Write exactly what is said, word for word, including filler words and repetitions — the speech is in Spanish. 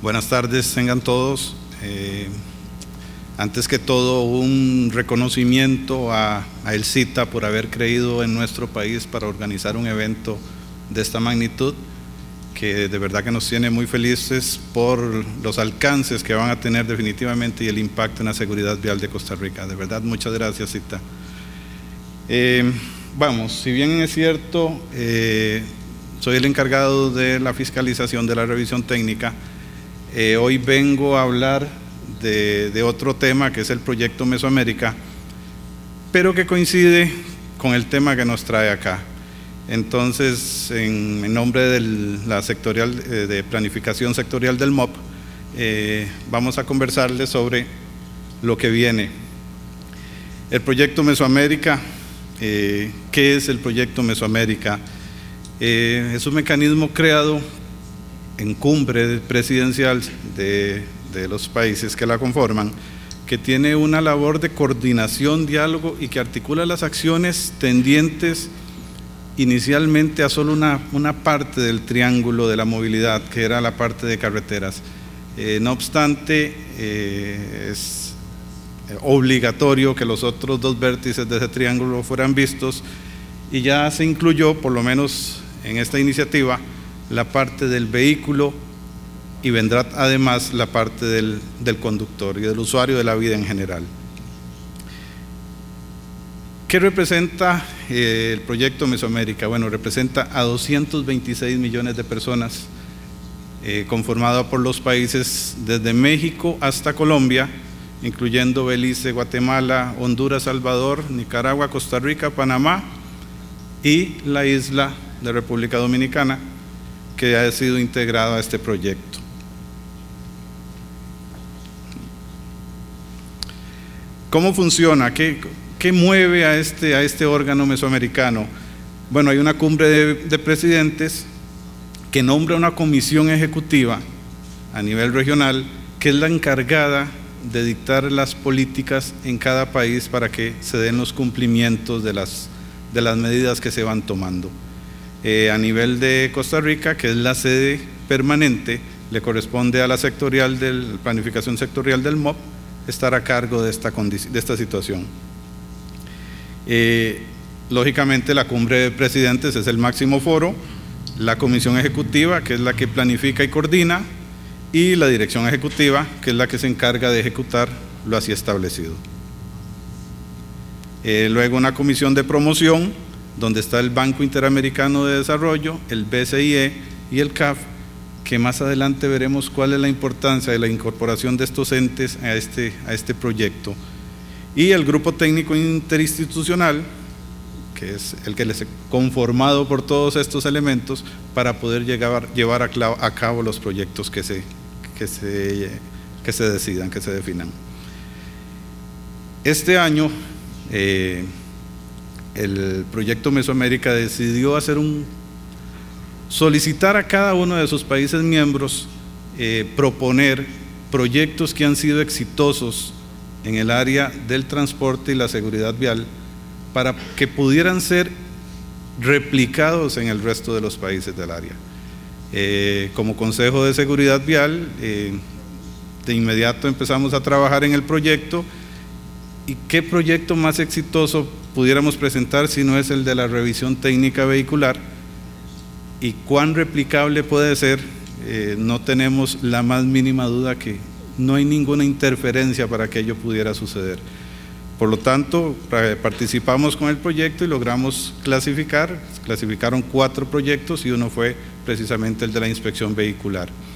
Buenas tardes, tengan todos. Eh, antes que todo, un reconocimiento a, a El CITA por haber creído en nuestro país para organizar un evento de esta magnitud, que de verdad que nos tiene muy felices por los alcances que van a tener definitivamente y el impacto en la seguridad vial de Costa Rica. De verdad, muchas gracias, CITA. Eh, vamos, si bien es cierto, eh, soy el encargado de la fiscalización de la revisión técnica, eh, hoy vengo a hablar de, de otro tema que es el proyecto Mesoamérica, pero que coincide con el tema que nos trae acá. Entonces, en, en nombre de la sectorial, eh, de planificación sectorial del M O P, eh, vamos a conversarles sobre lo que viene. El proyecto Mesoamérica, eh, ¿qué es el proyecto Mesoamérica? Eh, es un mecanismo creado en cumbre presidencial de, de los países que la conforman, que tiene una labor de coordinación, diálogo y que articula las acciones tendientes inicialmente a solo una, una parte del triángulo de la movilidad, que era la parte de carreteras. Eh, no obstante, eh, es obligatorio que los otros dos vértices de ese triángulo fueran vistos, y ya se incluyó, por lo menos en esta iniciativa, la parte del vehículo, y vendrá además la parte del, del conductor y del usuario de la vida en general. ¿Qué representa eh, el proyecto Mesoamérica? Bueno, representa a doscientos veintiséis millones de personas, eh, conformado por los países desde México hasta Colombia, incluyendo Belice, Guatemala, Honduras, Salvador, Nicaragua, Costa Rica, Panamá y la isla de República Dominicana, que ha sido integrado a este proyecto. ¿Cómo funciona? ¿Qué, qué mueve a este, a este órgano mesoamericano? Bueno, hay una cumbre de, de presidentes que nombra una comisión ejecutiva a nivel regional, que es la encargada de dictar las políticas en cada país para que se den los cumplimientos de las, de las medidas que se van tomando. Eh, a nivel de Costa Rica, que es la sede permanente, le corresponde a la sectorial del, planificación sectorial del M O P estar a cargo de esta, de esta situación. Eh, lógicamente, la cumbre de presidentes es el máximo foro, la comisión ejecutiva, que es la que planifica y coordina, y la dirección ejecutiva, que es la que se encarga de ejecutar lo así establecido. Eh, luego una comisión de promoción, donde está el Banco Interamericano de Desarrollo, el B C I E y el C A F, que más adelante veremos cuál es la importancia de la incorporación de estos entes a este, a este proyecto. Y el Grupo Técnico Interinstitucional, que es el que les he conformado por todos estos elementos para poder llegar, llevar a, a cabo los proyectos que se, que, se, que se decidan, que se definan. Este año, eh, el proyecto Mesoamérica decidió hacer un, solicitar a cada uno de sus países miembros eh, proponer proyectos que han sido exitosos en el área del transporte y la seguridad vial para que pudieran ser replicados en el resto de los países del área. Eh, como Consejo de Seguridad Vial, eh, de inmediato empezamos a trabajar en el proyecto. ¿Y qué proyecto más exitoso pudiéramos presentar si no es el de la revisión técnica vehicular? ¿Y cuán replicable puede ser? Eh, no tenemos la más mínima duda que no hay ninguna interferencia para que ello pudiera suceder. Por lo tanto, participamos con el proyecto y logramos clasificar, clasificaron cuatro proyectos y uno fue precisamente el de la inspección vehicular.